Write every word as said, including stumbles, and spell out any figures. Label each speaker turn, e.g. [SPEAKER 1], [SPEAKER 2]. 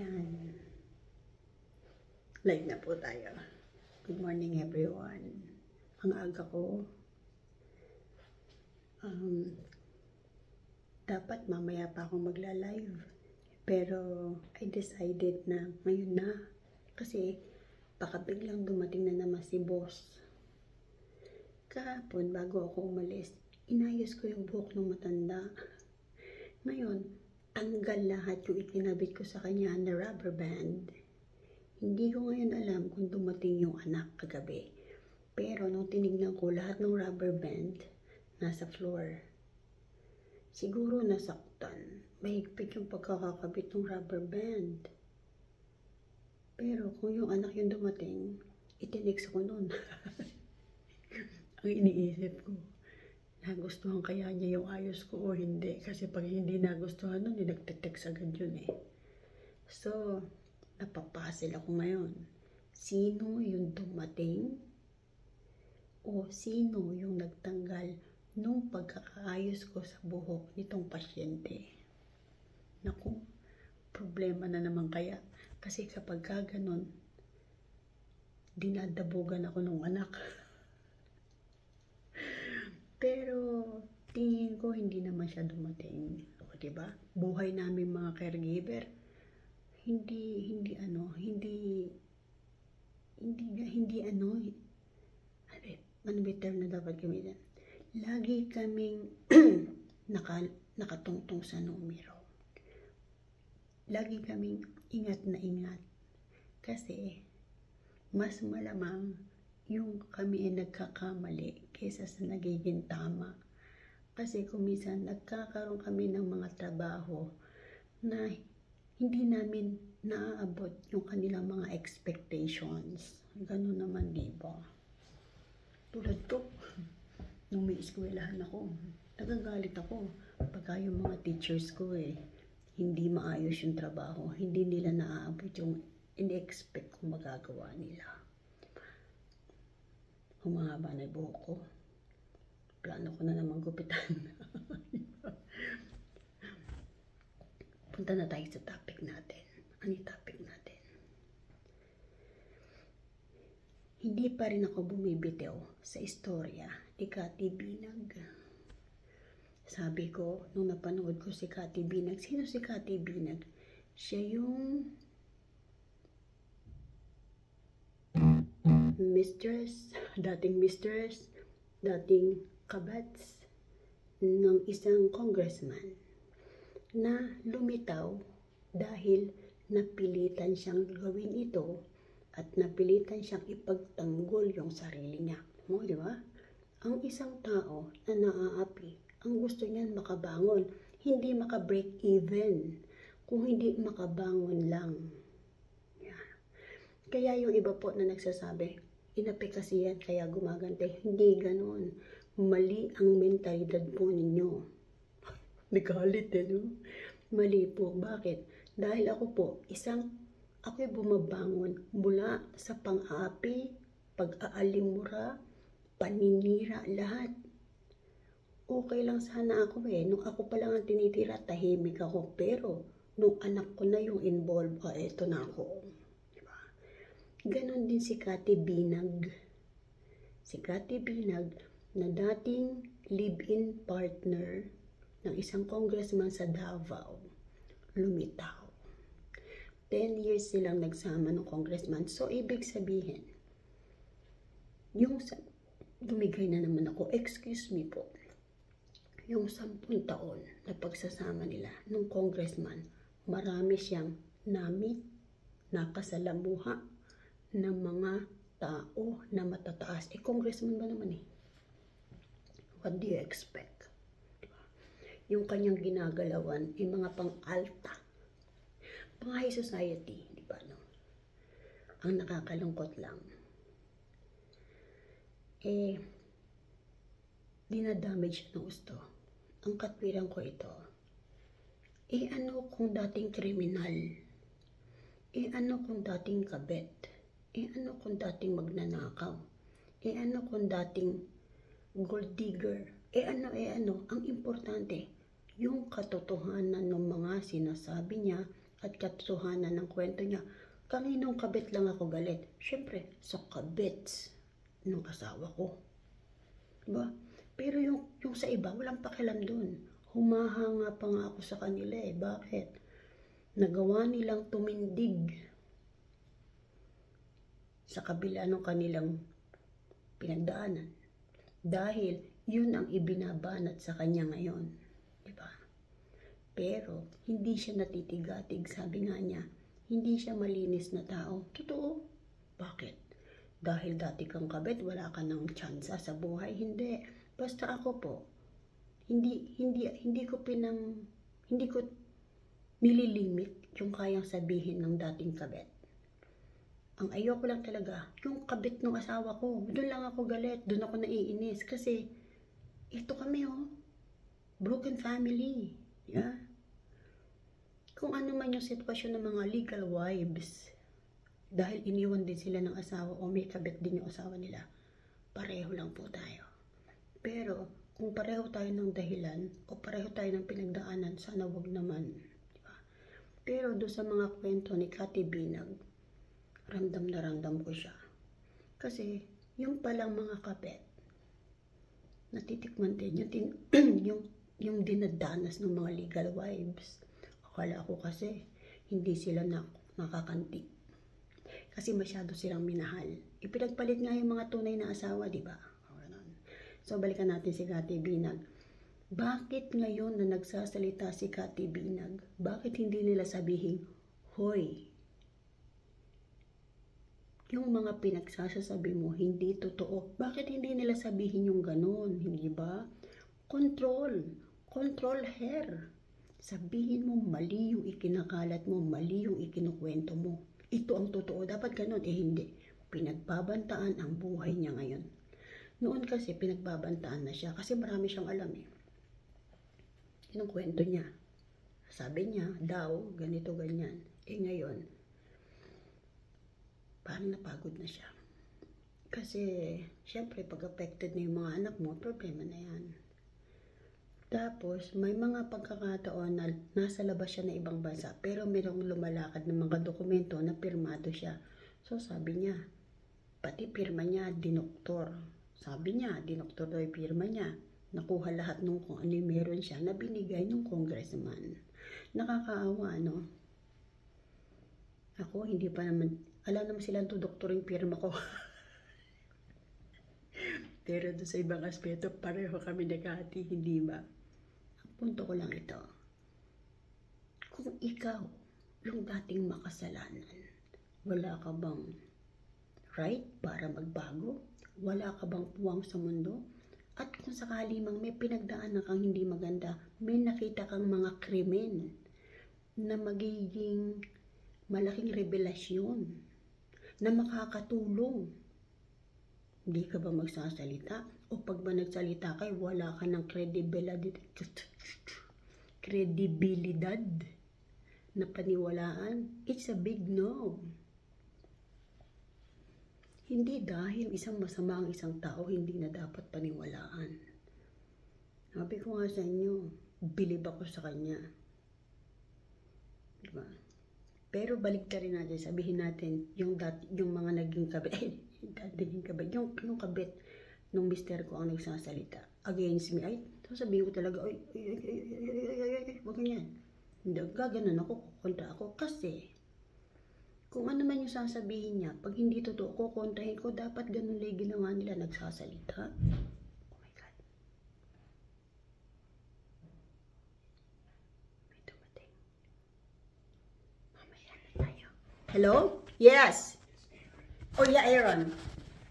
[SPEAKER 1] Yan. Live na po tayo. Good morning everyone. Ang aga ko. Um, dapat mamaya pa akong magla-live. Pero I decided na ngayon na. Kasi baka biglang dumating na naman si boss. Kahapon bago ako umalis, inayos ko yung buhok ng matanda. Ngayon, tanggal lahat yung ikinabit ko sa kanya na rubber band. Hindi ko ngayon alam kung dumating yung anak kagabi. Pero nung tinignan ko, lahat ng rubber band nasa floor. Siguro nasaktan. Mahigpit yung pagkakakabit ng rubber band. Pero kung yung anak yung dumating, itiniks ko nun. Ang iniisip ko, nagustuhan kaya niya yung ayos ko o hindi? Kasi pag hindi nagustuhan nun, nagtitext agad yun eh. So, napapasil ako ngayon. Sino yung dumating? O sino yung nagtanggal nung pagkakaayos ko sa buhok nitong pasyente? Naku, problema na naman kaya. Kasi kapag gaganon, dinadabugan ako ng anak. Pero tingin ko hindi naman siya dumating. O, diba? Buhay namin mga caregiver, hindi hindi ano, hindi hindi hindi ano, ano ba term na dapat gamitin? Lagi kaming naka, nakatungtong sa numero. Lagi kaming ingat na ingat. Kasi mas malamang yung kami ay nagkakamali kaysa sa nagiging tama. Kasi kung minsan nagkakaroon kami ng mga trabaho na hindi namin naaabot yung kanilang mga expectations. Ganun naman, diba? Tulad ko, nung may eskwelahan ako, nagagalit ako pagka yung mga teachers ko eh, hindi maayos yung trabaho, hindi nila naaabot yung in-expect kong magagawa nila. Humahaba na yung buhok ko. Plano ko na naman gupitan. Punta na tayo sa topic natin. Ano yung topic natin? Hindi pa rin ako bumibitaw sa istorya ni Cathy Binag. Sabi ko, nung napanood ko si Cathy Binag, sino si Cathy Binag? Siya yung mistress, dating mistress, dating kabats ng isang congressman na lumitaw dahil napilitan siyang gawin ito at napilitan siyang ipagtanggol yung sarili niya. Mo, di ba? Ang isang tao na naaapi, ang gusto niyan makabangon, hindi maka-break even, kung hindi makabangon lang. Yeah. Kaya yung iba po na nagsasabi, inapi kasi yan kaya gumagante. Hindi ganon. Mali ang mentalidad po ninyo. Nagalit eh, no? Mali po. Bakit? Dahil ako po, isang, ako'y bumabangon mula sa pang-api, pag-aalimura, paninira, lahat. Okay lang sana ako eh. Nung ako pa lang ang tinitira, tahimik ako. Pero, nung anak ko na yung involved, ah, eto na ako. Diba? Ganon din si Cathy Binag. Si Cathy Binag, na dating live-in partner ng isang congressman sa Davao, lumitaw. Ten years silang nagsama ng congressman. So, ibig sabihin, yung dumigay na naman ako, excuse me po, yung sampung taon na pagsasama nila ng congressman, marami siyang namit, nakasalamuha ng mga tao na matataas. Eh, congressman ba naman eh? What do you expect? Diba? Yung kanyang ginagalawan, yung mga pang-alta, pang-high society, di ba, no? Ang nakakalungkot lang, eh, dinadamage ng gusto. Ang katwiran ko ito, eh ano kung dating kriminal? Eh ano kung dating kabet? Eh ano kung dating magnanakaw? Eh ano kung dating gold digger? Eh ano, eh ano, ang importante, yung katotohanan ng mga sinasabi niya at katotohanan ng kwento niya. Kaninong kabit lang ako galit? Siyempre, sa kabit ng asawa ko. Diba? Pero yung, yung sa iba, walang pakialam dun. Humahanga pa nga ako sa kanila eh. Bakit? Nagawa nilang tumindig sa kabila ng kanilang pinagdaanan. Dahil yun ang ibinabanat sa kanya ngayon. Diba? Pero, hindi siya natitigatig. Sabi nga niya, hindi siya malinis na tao. Totoo. Bakit? Dahil dati kang kabit, wala ka ng tsansa sa buhay. Hindi. Basta ako po, hindi hindi hindi ko pinang hindi ko nililimit yung kayang sabihin ng dating kabit. Ang ayoko lang talaga, yung kabit ng asawa ko. Doon lang ako galit, doon ako naiinis. Kasi, ito kami oh, broken family. Yeah? Kung ano man yung sitwasyon ng mga legal wives, dahil iniwan din sila ng asawa o may kabit din yung asawa nila, pareho lang po tayo. Pero, kung pareho tayo ng dahilan o pareho tayo ng pinagdaanan, sana wag naman. Diba? Pero doon sa mga kwento ni Kati Binag, ramdam na ramdam ko siya. Kasi, yung palang mga kabit, natitikman din yung, tin- yung, yung dinadanas ng mga legal wives. Akala ko kasi, hindi sila na, nakakanti. Kasi masyado silang minahal. Ipinagpalit nga yung mga tunay na asawa, di ba? So, balikan natin si Kati Binag. Bakit ngayon na nagsasalita si Kati Binag, bakit hindi nila sabihin, hoy, yung mga pinagsasasabi mo, hindi totoo. Bakit hindi nila sabihin yung ganun, hindi ba? Control. Control her. Sabihin mo, mali yung ikinakalat mo, mali yung ikinukwento mo. Ito ang totoo. Dapat ganun. Eh, hindi. Pinagbabantaan ang buhay niya ngayon. Noon kasi, pinagbabantaan na siya. Kasi marami siyang alam eh. Yun ang kwento niya. Sabi niya, daw, ganito, ganyan. Eh, ngayon, parang napagod na siya. Kasi, syempre, pag affected na yung mga anak mo, problema na yan. Tapos, may mga pagkakataon na nasa labas siya na ibang bansa, pero mayroong lumalakad ng mga dokumento na pirmado siya. So, sabi niya, pati pirma niya, dinoktor. Sabi niya, dinoktor daw yung pirma niya. Nakuha lahat nung kung ano yung meron siya na binigay ng congressman. Nakakaawa, no? Ako, hindi pa naman, alam naman silang to doktor yung pirma ko. Pero doon sa ibang aspeto, pareho kami nagkati, hindi ba? Ang punto ko lang ito. Kung ikaw, yung dating makasalanan, wala ka bang right para magbago? Wala ka bang puwang sa mundo? At kung sakali mang may pinagdaanan kang hindi maganda, may nakita kang mga krimen na magiging malaking revelasyon na makakatulong. Hindi ka ba magsasalita? O pag ba nagsalita kay wala ka ng credibilidad, credibilidad na paniwalaan? It's a big no. Hindi dahil isang masama ang isang tao, hindi na dapat paniwalaan. Sabi ko nga sa inyo, bilib ako sa kanya. Diba? Pero balik ka rin natin, sabihin natin, yung, dat, yung mga naging kabit, eh, naging kabit, yung, yung kabit nung mister ko ang nagsasalita against me, ay, sabihin ko talaga, ay, ay, ay, ay, ay, ay, ay, ay, wag ganyan. Hindi, gaganon ako, kontra ako, kasi, kung ano man yung sasabihin niya, pag hindi totoo ko, kontrahin ko, dapat ganun lang ginawa nila, nagsasalita. Oh my God. May dumating. Mamaya na tayo. Hello? Yes. Oh yeah, Aaron.